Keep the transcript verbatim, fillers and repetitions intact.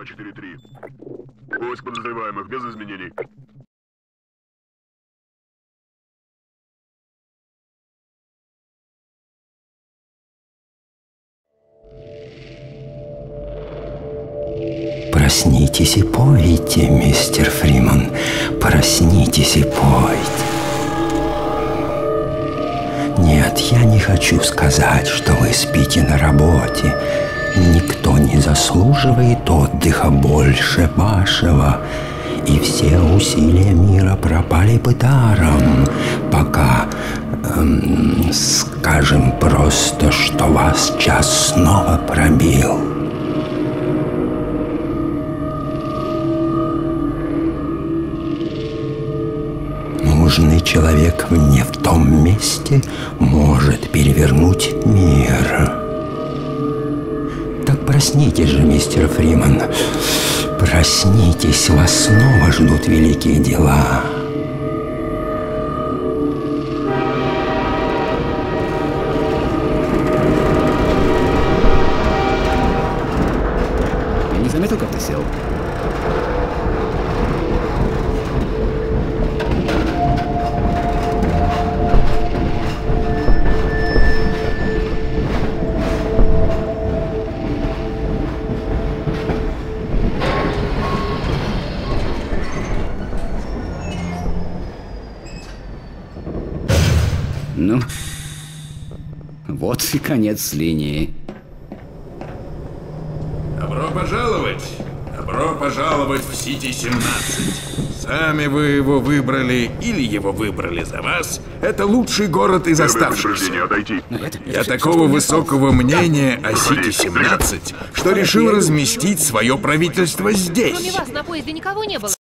четыре три. Поиск подозреваемых без изменений. Проснитесь и пойте, мистер Фриман. Проснитесь и пойте. Нет, я не хочу сказать, что вы спите на работе. Никто не заслуживает отдыха больше вашего. И все усилия мира пропали бы даром, пока, эм, скажем просто, что вас час снова пробил. Нужный человек не в том месте может перевернуть мир. Так проснитесь же, мистер Фриман. Проснитесь, вас снова ждут великие дела. Я не заметил, как ты сел. Ну, вот и конец линии. Добро пожаловать! Добро пожаловать в Сити семнадцать. Сами вы его выбрали или его выбрали за вас. Это лучший город из оставшихся. Я такого высокого мнения о Сити семнадцать, что решил разместить свое правительство здесь. Кроме вас на поезде никого не было.